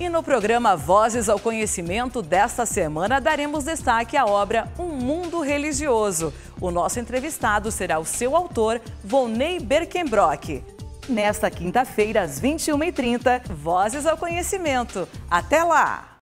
E no programa Vozes ao Conhecimento desta semana, daremos destaque à obra Um Mundo Religioso. O nosso entrevistado será o seu autor, Volney Berkenbrock. Nesta quinta-feira, às 21h30, Vozes ao Conhecimento. Até lá!